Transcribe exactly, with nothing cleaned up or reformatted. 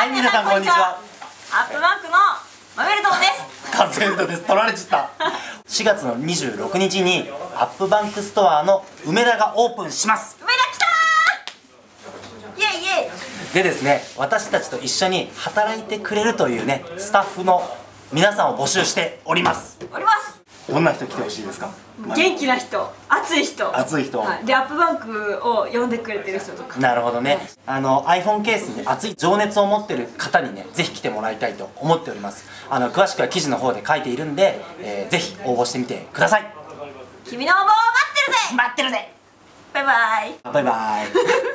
はい、皆さんこんにちは。 アップバンクのマメルトです。 カズエントです。取られちゃった。しがつのにじゅうろくにちにアップバンクストアの梅田がオープンします。 梅田来たー。イエイイエイ。 でですね、私たちと一緒に働いてくれるというね、スタッフの皆さんを募集しております。 おります。 どんな人来てほしいですか？ 元気な人、熱い人、 熱い人、 はい、でアップバンクを呼んでくれてる人とか。 なるほどね。あの iPhone ケースに熱い情熱を持ってる方にね、ぜひ来てもらいたいと思っております。あの詳しくは記事の方で書いているんで、えー、ぜひ応募してみてください。 君の応募を待ってるぜ。 待ってるぜ。 バイバイ。 バイバイ。